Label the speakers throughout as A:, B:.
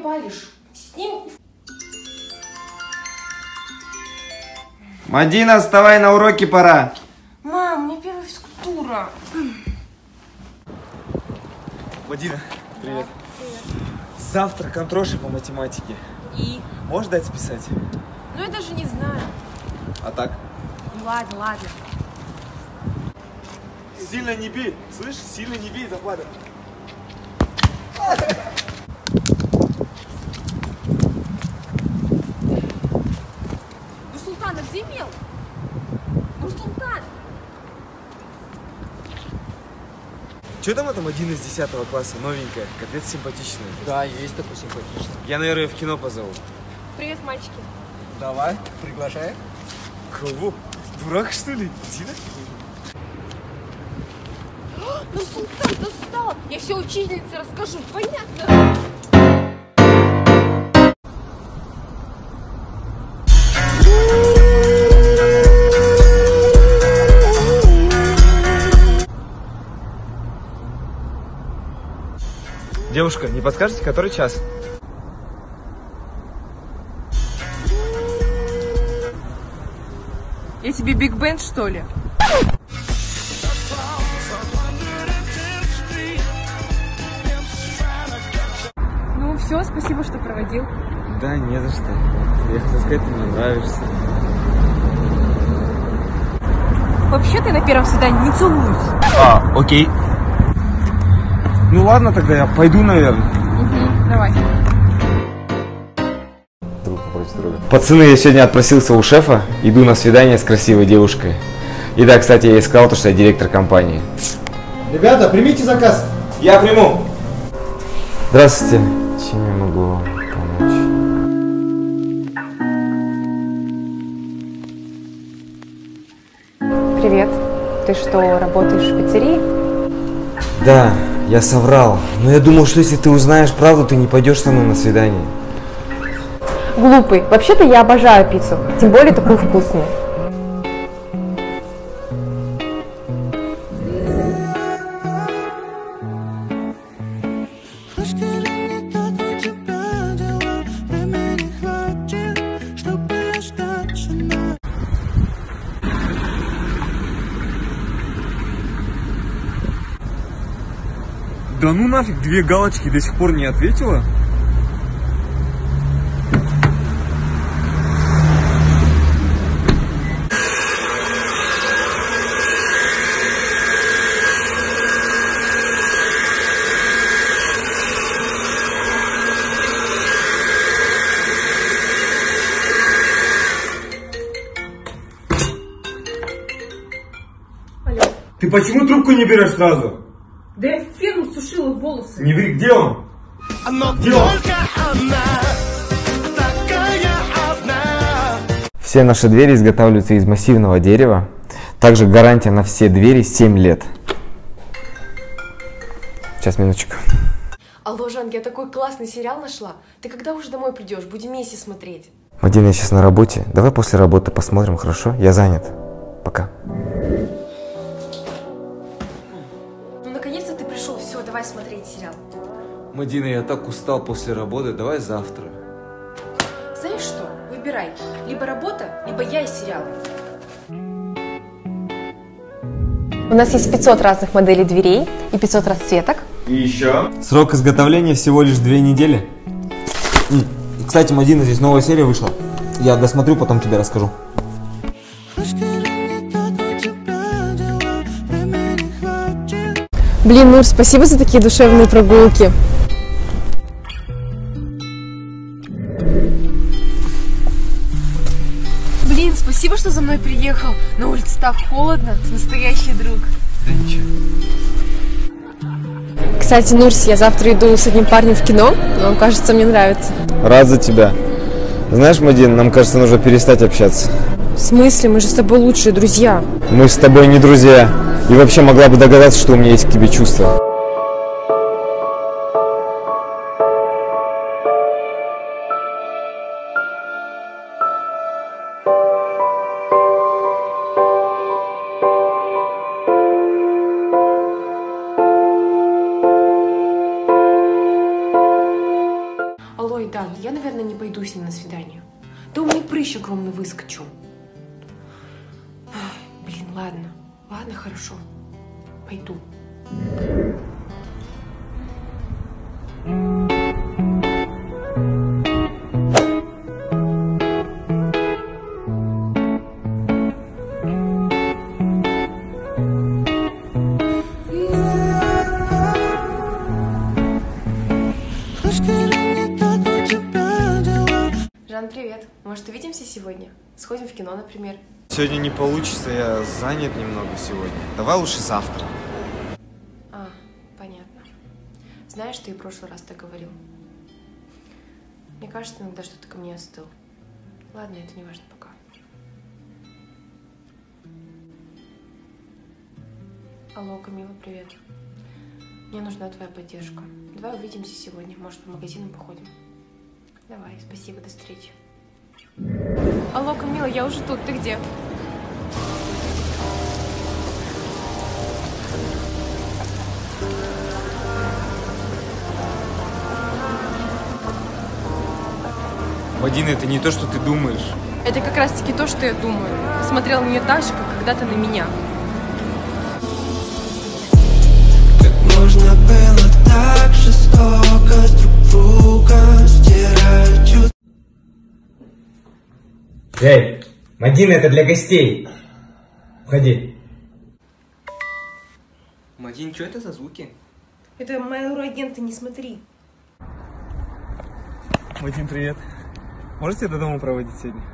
A: палишь? С ним...
B: Мадина, вставай, на уроки пора.
A: Мам, мне первая физкультура.
B: Мадина, привет. Завтра контроша по математике.
A: И?
B: Можешь дать списать?
A: Ну, я даже не знаю.
B: А так?
A: Ну, ладно, ладно.
B: Сильно не бей, слышишь? Сильно не бей, заплатят.
A: Нурсултан, а где мел? Нурсултан!
B: Че там там один из 10 класса, новенькая, капец симпатичная.
C: Да, есть такой симпатичный.
B: Я, наверное, в кино позову.
A: Привет, мальчики.
C: Давай, приглашай.
B: Кого? Дурак, что ли? Дина?
A: Нурсултан, ты встал! Я все учительнице расскажу, понятно?
B: Девушка, не подскажете, который час?
A: Я тебе Биг Бен, что ли? Ну все, спасибо, что проводил.
B: Да, не за что. Я хотел сказать, ты мне нравишься.
A: Вообще ты на первом свидании не целуешься.
B: А, окей. Ну ладно, тогда я пойду, наверное.
A: Угу, давай.
B: Друг против друга. Пацаны, я сегодня отпросился у шефа, иду на свидание с красивой девушкой. И да, кстати, я ей сказал, что я директор компании.
D: Ребята, примите заказ.
B: Я приму. Здравствуйте. Чем я могу вам помочь?
E: Привет. Ты что, работаешь в пиццерии?
B: Да, я соврал. Но я думал, что если ты узнаешь правду, ты не пойдешь со мной на свидание.
E: Глупый. Вообще-то я обожаю пиццу. Тем более такую вкусную.
B: Да ну нафиг, 2 галочки до сих пор не ответила?
A: Алло.
B: Ты почему трубку не берешь сразу?
A: Да я феном сушила волосы.
B: Не ври, где он? Где он? Все наши двери изготавливаются из массивного дерева. Также гарантия на все двери 7 лет. Сейчас, минуточку.
A: Алло, Жанк, я такой классный сериал нашла. Ты когда уже домой придешь? Будем вместе смотреть.
B: Мадина, я сейчас на работе. Давай после работы посмотрим, хорошо? Я занят. Пока.
A: Ну, наконец-то ты пришел. Все, давай смотреть сериал.
B: Мадина, я так устал после работы. Давай завтра.
A: Знаешь что? Выбирай. Либо работа, либо я и сериалы.
E: У нас есть 500 разных моделей дверей и 500 расцветок.
B: И еще? Срок изготовления всего лишь 2 недели. Кстати, Мадина, здесь новая серия вышла. Я досмотрю, потом тебе расскажу.
E: Блин, Нур, спасибо за такие душевные прогулки.
A: Блин, спасибо, что за мной приехал. На улице так холодно. Настоящий друг.
B: Да ничего.
E: Кстати, Нурс, я завтра иду с одним парнем в кино. Он, кажется, мне нравится.
B: Рад за тебя. Знаешь, Мадин, нам кажется, нужно перестать общаться.
E: В смысле? Мы же с тобой лучшие друзья.
B: Мы с тобой не друзья. И вообще могла бы догадаться, что у меня есть к тебе чувства.
A: Алло, я, наверное, не пойду с ним на свидание. Да у меня прыщ огромный выскочил. Ай, блин, ладно. Ладно, хорошо. Пойду. Жан, привет. Может, увидимся сегодня? Сходим в кино, например.
B: Сегодня не получится, я занят немного сегодня. Давай лучше завтра.
A: А, понятно. Знаешь, ты и в прошлый раз так говорил. Мне кажется, иногда что-то ко мне остыл. Ладно, это не важно пока. Алло, Камила, привет. Мне нужна твоя поддержка. Давай увидимся сегодня. Может, по магазинам походим? Давай, спасибо, до встречи. Алло, Камила, я уже тут. Ты где?
B: Мадина, это не то, что ты думаешь.
A: Это как раз-таки то, что я думаю. Ты смотрел на меня так же, как когда-то на меня.
F: Можно было так жестоко с друг друга стирать чувства.
D: Эй, Мадина, это для гостей. Входи.
C: Мадин, что это за звуки?
A: Это мои агенты, не смотри.
B: Мадин, привет. Можете до дома проводить сегодня?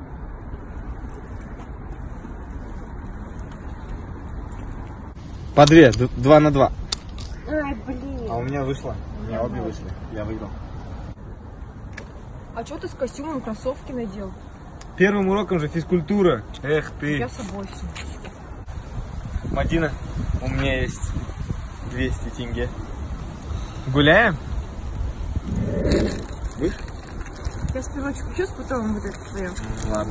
B: По 2, 2 на 2.
A: Ай, блин.
B: А у меня вышло. У меня обе вышли. Я выиграл.
A: А что ты с костюмом кроссовки надел?
B: Первым уроком же физкультура. Эх ты.
A: Я с собой все.
B: Мадина, у меня есть 200 тенге. Гуляем?
A: Я сперва чуть-чуть, потом вот это твое.
B: Ладно.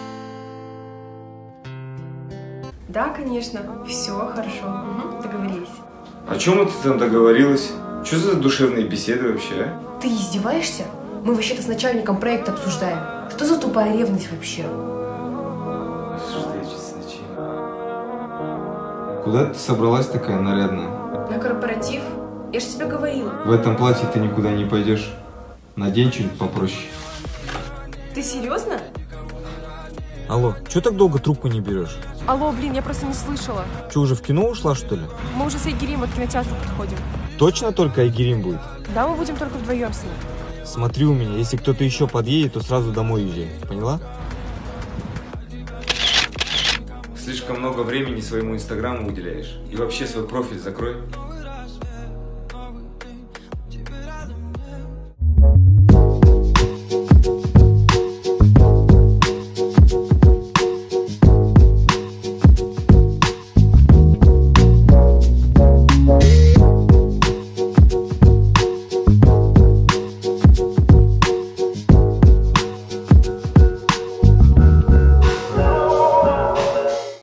A: Да, конечно. Все хорошо. Угу, договорились.
B: О чем ты там договорилась? Что за душевные беседы вообще, а?
A: Ты издеваешься? Мы вообще-то с начальником проект обсуждаем. Что за тупая ревность вообще?
B: Что я честно начинаю. Куда ты собралась такая нарядная?
A: На корпоратив? Я же тебе говорила.
B: В этом платье ты никуда не пойдешь. Надень что-нибудь попроще.
A: Ты серьезно?
B: Алло, что так долго трубку не берешь?
A: Алло, блин, я просто не слышала.
B: Что, уже в кино ушла, что ли?
A: Мы уже с Айгерим от кинотеатра подходим.
B: Точно только Айгерим будет?
A: Да, мы будем только вдвоем с ним.
B: Смотри у меня, если кто-то еще подъедет, то сразу домой езжай. Поняла? Слишком много времени своему инстаграму уделяешь. И вообще свой профиль закрой.